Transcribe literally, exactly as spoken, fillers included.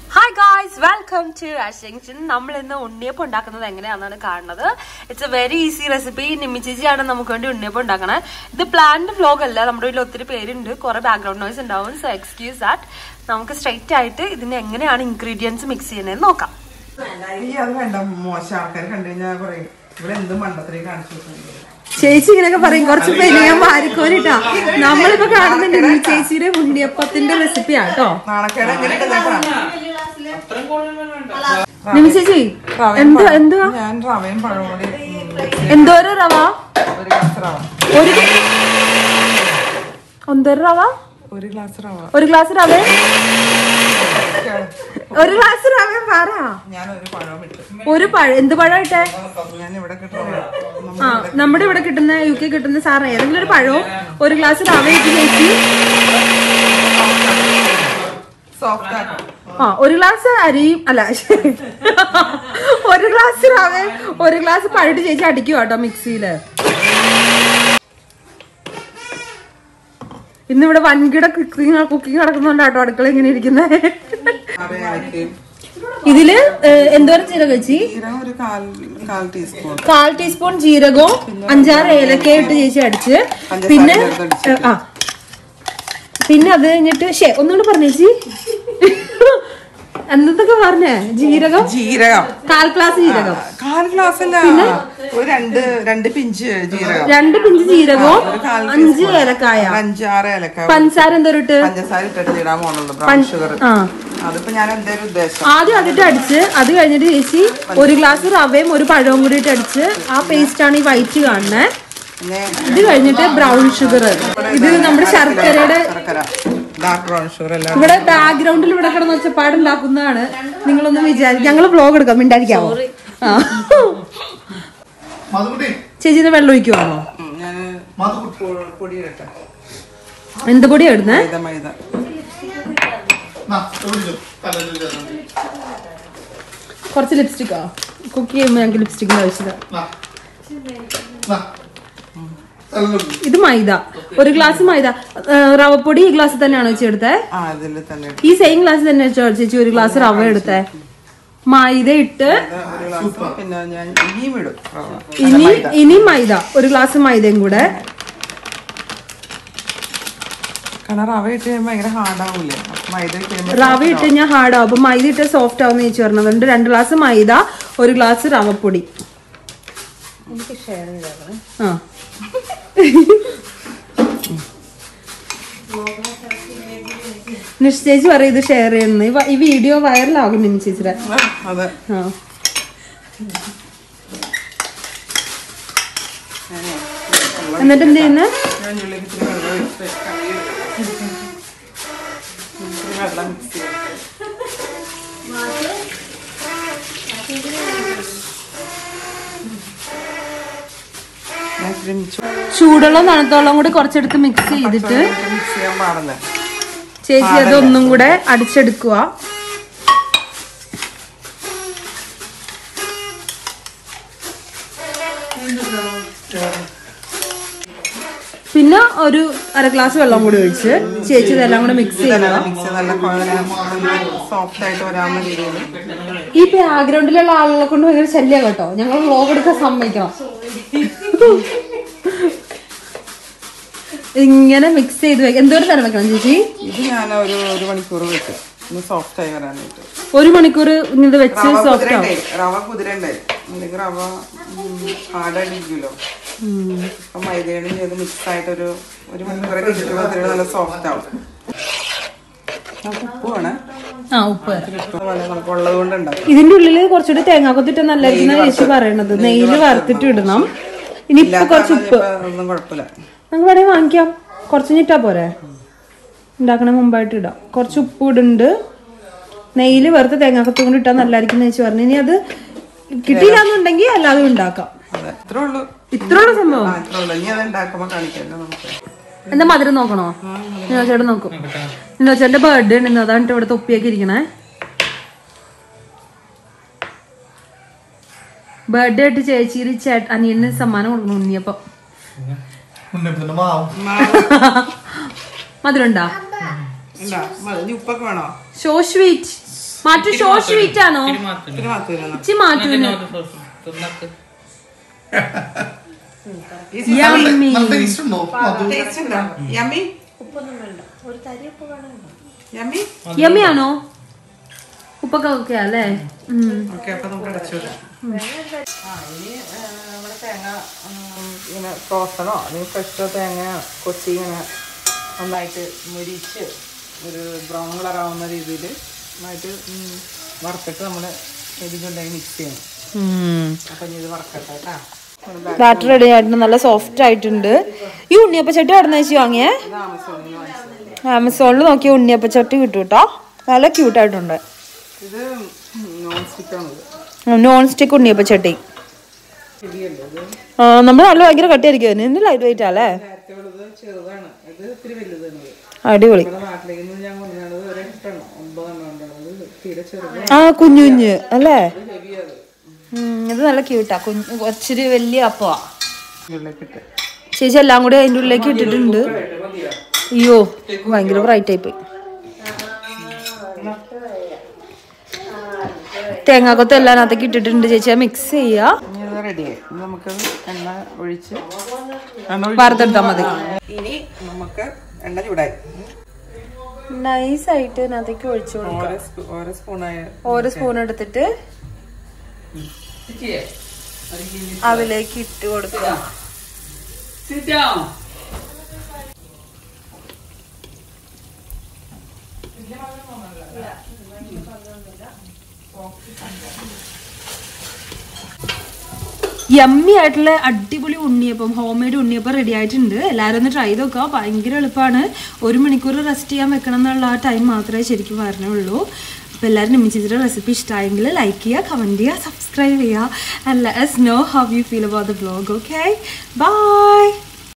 Hi guys, welcome to Ashington. നമ്മൾ ഇന്ന് ഉണ്ണിയപ്പം ഉണ്ടാക്കുന്നത് എങ്ങനെയാണെന്നാണ് കാണുന്നത്. It's a very easy recipe. Nimmi ചേച്ചിയാണ് നമുക്ക് വേണ്ടി ഉണ്ണിയപ്പം ഉണ്ടാക്കണേ. ഇത് പ്ലാൻഡ് വ്ലോഗ് അല്ല. നമ്മുടെ വീട്ടിൽ ഒത്തിരി പേരുണ്ട്, കുറെ ബാക്ക്ഗ്രൗണ്ട് നോയ്സ് ഉണ്ടാവും. So excuse that. നമുക്ക് സ്ട്രെയിറ്റ് ആയിട്ട് ഇതിന് എങ്ങനെയാണ് ഇൻഗ്രീഡിയൻസ് മിക്സ് ചെയ്യുന്നതെന്ന് നോക്കാം. ചേച്ചി ഇങ്ങനെയൊക്കെ പറയും, കുറച്ച് പേര് ഞാൻ മാറിക്കോരിട്ടാ. നമ്മളിപ്പോ കാണുന്നുണ്ട് നിമ്മി ചേച്ചിയുടെ ഉണ്ണിയപ്പത്തിന്റെ റെസിപ്പിയാട്ടോ. നിമ്മി ചേച്ചി എന്താ എന്തുവാ എന്തോരം റവ? ഒരു എന്തോരം റവ? ഒരു ഗ്ലാസ് റവ. ഒരു ഗ്ലാസ് റവ ഒരു ഗ്ലാസ് റവ പറ. ഒരു പഴം. എന്ത് പഴം ഇട്ടെ? ആ നമ്മുടെ ഇവിടെ കിട്ടുന്ന യു കെ കിട്ടുന്ന സാറ് ഏതെങ്കിലും ഒരു പഴവും ഒരു ഗ്ലാസ് റവ ഇട്ട് ചേച്ചി. ആ ഒരു ഗ്ലാസ് അരിയും അല്ല ഒരു ഗ്ലാസ് റവയും ഒരു ഗ്ലാസ് പഴയിട്ട് ചേച്ചി അടിക്കുക കേട്ടോ മിക്സിയില്. ഇന്നിവിടെ വൻകിട കുക്കിംഗ് കുക്കിംഗ് നടക്കുന്നുണ്ട് കേട്ടോ അടുക്കള ഇങ്ങനെ ഇരിക്കുന്നത്. ഇതില് എന്തോരം ജീരകം ചേച്ചി? കാൽ ടീസ്പൂൺ ജീരകവും അഞ്ചാറ് ഏലക്ക ഇട്ട് ചേച്ചി അടിച്ച്, പിന്നെ ആ പിന്നെ അത് കഴിഞ്ഞിട്ട് ഷേ ഒന്നുകൂടെ പറഞ്ഞേച്ചി എന്തൊക്കെ പറഞ്ഞേ? ജീരകം ജീരകം കാൽ ഗ്ലാസ് ജീരകം കാൽ ഗ്ലാസ് രണ്ട് രണ്ട് പിഞ്ച് ജീരകം രണ്ട് പിഞ്ച് ജീരകവും അഞ്ച് ഏലക്കായ അഞ്ചാറ് ഏലക്കായ പഞ്ചസാര എന്തോരം ഇട്ട് പഞ്ചസാര ഇട്ടിട്ട് ഇടാൻ പോകുന്നുള്ളൂ. ബ്രൗൺ ഷുഗർ അതിപ്പോ ഞാൻ എന്തായാലും ഉദ്ദേശം ആദ്യം അതിട്ട് അടിച്ച് അത് കഴിഞ്ഞിട്ട് ചേച്ചി ഒരു ഗ്ലാസ് റവയും ഒരു പഴവും കൂടി ഇട്ട് അടിച്ച് ആ പേസ്റ്റ് ആണ് ഈ വൈറ്റ് കാണുന്നത്. ഇത് കഴിഞ്ഞിട്ട് ബ്രൗൺ ഷുഗർ. ഇത് നമ്മുടെ ശർക്കരയുടെ ഇവിടെ ബാക്ക്ഗ്രൗണ്ടിൽ ഇവിടെ കിടന്ന് ഒച്ചപ്പാടുണ്ടാക്കുന്നതാണ്. നിങ്ങളൊന്നും വിചാരിക്കും ഞങ്ങള് വ്ലോഗ് എടുക്കാം, മിണ്ടായിരിക്കാമോ? ആ ചേച്ചിന്ന് വെള്ളം ഒഴിക്കുവാണോ? എന്ത് പൊടിയാ ഇടുന്നേ? കുറച്ച് ലിപ്സ്റ്റിക്കോ? കുക്ക് ചെയ്യുമ്പോ ഞങ്ങൾക്ക് ലിപ്സ്റ്റിക്കിന്റെ ആവശ്യമില്ല. ഇത് മൈദ, ഒരു ഗ്ലാസ് മൈദ. റവപ്പൊടി ഈ ഗ്ലാസ് തന്നെയാണോ ചേച്ചി എടുത്തേ? ഈ സെയിം ഗ്ലാസ് തന്നെ ചേച്ചി ഒരു ഗ്ലാസ് റവ എടുത്തേ. മൈദ ഇട്ട് ഇനി ഇനി മൈദ ഒരു ഗ്ലാസ് മൈദയും കൂടെ. റവ ഇട്ട് കഴിഞ്ഞാൽ ഹാർഡാവും, അപ്പൊ മൈദ ഇട്ട് സോഫ്റ്റ് ആവുന്ന ചേച്ചി പറഞ്ഞത്. അതുകൊണ്ട് രണ്ട് ഗ്ലാസ് മൈദ ഒരു ഗ്ലാസ് റവപ്പൊടി. ആ നിശ്ചയിച്ച് പറയും ഇത് ഷെയർ ചെയ്യുന്നത്. ഈ വീഡിയോ വൈറലാകും നിമ്മി ചേച്ചിയുടെ. എന്നിട്ട് എന്ത് ചെയ്യുന്ന ചൂടുള്ള തണുത്തോളം കൂടി കുറച്ചെടുത്ത് മിക്സ് ചെയ്തിട്ട് ചേച്ചി അതൊന്നും കൂടെ അടിച്ചെടുക്കുക. പിന്നെ ഒരു അര ഗ്ലാസ് വെള്ളം കൂടി ഒഴിച്ച് ചേച്ചി ഇതെല്ലാം കൂടെ മിക്സ് ചെയ്യണം. ഈ ബാക്ക്ഗ്രൗണ്ടിലുള്ള ആളുകളെ കൊണ്ട് ഭയങ്കര ശല്യം കേട്ടോ. ഞങ്ങൾ വ്ലോഗ് എടുക്കാൻ സമ്മതിക്കണം. ഇങ്ങനെ മിക്സ് ചെയ്ത് വെക്കാം. എന്തോരം നേരം വെക്കണം ചേച്ചി? ഇത് ഞാൻ ഒരു ഒരു മണിക്കൂർ വെക്കും സോഫ്റ്റ് ആയി വരാനായിട്ട്. ഒരു മണിക്കൂർ ഇങ്ങനെ വെച്ച് സോഫ്റ്റ് ആവും. റവ കുതിരണ്ടേ, അല്ലെങ്കിൽ റവ ഹാർഡായിട്ടിരിക്കുമല്ലോ. അപ്പൊ മൈദയുടെ ചെയ്ത് മിക്സ് ആയിട്ട് ഒരു ഒരു മണിക്കൂറൊക്കെ ഇരിക്കുമ്പോൾ നല്ല സോഫ്റ്റ് ആവും. ഉപ്പാണ്. ആ ഉപ്പ് നമുക്ക് ഉള്ളത് കൊണ്ട് ഉണ്ടാവും. ഇതിന്റെ ഉള്ളില് കുറച്ചുകൂടി തേങ്ങാക്കൊത്തിട്ട് നല്ലായിരിക്കും ചേച്ചി പറയണത്. നെയ്യില് വറുത്തിട്ട് ഇടണം. ഇനിയിപ്പൊ കുറച്ച് ഉപ്പ് ഒന്നും കുഴപ്പമില്ല, നമുക്ക് വേണമെങ്കിൽ വാങ്ങിക്കാം. കുറച്ച് ഞിട്ടാ പോരെ, ഉണ്ടാക്കണ മുമ്പായിട്ട് ഇടാം. കുറച്ച് ഉപ്പ് ഇടുന്നുണ്ട്. നെയ്യില് വെറുതെ തേങ്ങാക്കൊത്തും കൂടി ഇട്ടാൽ നല്ലായിരിക്കും ചേച്ചി പറഞ്ഞു. ഇനി അത് കിട്ടിയില്ലാന്നുണ്ടെങ്കിൽ അല്ലാതെ ഉണ്ടാക്കാം. ഇത്രയുള്ള സംഭവം. എന്താ മധുരം നോക്കണോ? ചേട്ടൻ നോക്കും. ചേട്ടന്റെ ബർത്ത്ഡേ ഉണ്ട്, അതാണ് ഇവിടെ തൊപ്പിയൊക്കെ ഇരിക്കണേ. ബർത്ത്ഡേ ആയിട്ട് ചേച്ചി ചേട്ട അനിയന് സമ്മാനം കൊടുക്കണം ഉണ്ണിയപ്പം. മധുരണ്ടാ? So sweet. Mattu so sweet ആണോ? ഇച്ചി മാറ്റുവിന് യമ്മി ആണോ? ഉപ്പൊക്കെ ഓക്കെ അല്ലേ? തേങ്ങ ഇങ്ങനെ ടോസ്റ്റണോ അല്ലെങ്കിൽ ഫ്രഷോ തേങ്ങ കൊച്ചി ഇങ്ങനെ നന്നായിട്ട് മുരിച്ച് ഒരു ബ്രൗൺ കളർ ആവുന്ന രീതിയിൽ നന്നായിട്ട് വറുത്തിട്ട് നമ്മൾ ഇതിലുണ്ടെങ്കിൽ മിക്സ് ചെയ്യണം. അപ്പം ഇത് വറക്കട്ടെ കേട്ടോ. ബാറ്റർ റെഡി ആയിട്ടുണ്ട്, നല്ല സോഫ്റ്റ് ആയിട്ടുണ്ട്. ഈ ഉണ്ണിയപ്പച്ചട്ടി അവിടെ നിന്ന് വെച്ച് വാങ്ങിയേ? ആമസോണിൽ നോക്കിയ ഉണ്ണിയപ്പച്ചട്ടി കിട്ടും കേട്ടോ, നല്ല ക്യൂട്ടായിട്ടുണ്ട്. ഇത് നോൺ സ്റ്റിക്ക് ഉണ്ണിയപ്പച്ചട്ടി. ആ നമ്മൾ നല്ല ഭയങ്കര കട്ടിയായിരിക്കും, എന്ത് ലൈറ്റ് വെയിറ്റ് അല്ലേ? അടിപൊളി. ആ കുഞ്ഞു കുഞ്ഞ് അല്ലേ? ഇത് നല്ല ക്യൂട്ടാ, കുഞ്ഞ് ഒച്ചിരി വലിയ അപ്പവാ. ചേച്ചി എല്ലാം കൂടി അതിൻ്റെ ഉള്ളിലേക്ക് ഇട്ടിട്ടുണ്ട്. അയ്യോ ഭയങ്കര ബ്രൈറ്റ് ആയി പോയി. തേങ്ങാക്കൊത്ത് എല്ലാം അതിനകത്തേക്ക് ഇട്ടിട്ടുണ്ട്. ചേച്ചി മിക്സ് ചെയ്യാ. റെഡിയായി, നമുക്ക് എണ്ണ ഒഴിച്ച് വറുത്തെടുത്താൽ മതി. ഇനി നമുക്ക് എണ്ണ ചൂടായി നൈസായിട്ട് അതിനകത്തേക്ക് ഒഴിച്ചു കൊടുക്കാം. ഓരോ സ്പൂണായ ഓരോ സ്പൂൺ എടുത്തിട്ട് അതിലേക്ക് ഇട്ട് കൊടുക്കുക. യമ്മി ആയിട്ടുള്ള അടിപൊളി ഉണ്ണിയപ്പം, ഹോം മെയ്ഡ് ഉണ്ണിയപ്പം റെഡി ആയിട്ടുണ്ട്. എല്ലാവരും ഒന്ന് ട്രൈ ചെയ്ത് നോക്കുക, ഭയങ്കര എളുപ്പമാണ്. ഒരു മണിക്കൂർ റെസ്റ്റ് ചെയ്യാൻ വെക്കണം എന്നുള്ള ആ ടൈം മാത്രമേ ശരിക്കും വരണുള്ളൂ. അപ്പോൾ എല്ലാവരും നിമ്മി ചേച്ചിയുടെ റെസിപ്പി ഇഷ്ടമായെങ്കിൽ ലൈക്ക് ചെയ്യുക, കമൻറ്റ് ചെയ്യുക, സബ്സ്ക്രൈബ് ചെയ്യുക. And let us know how you feel about the vlog. Okay, bye.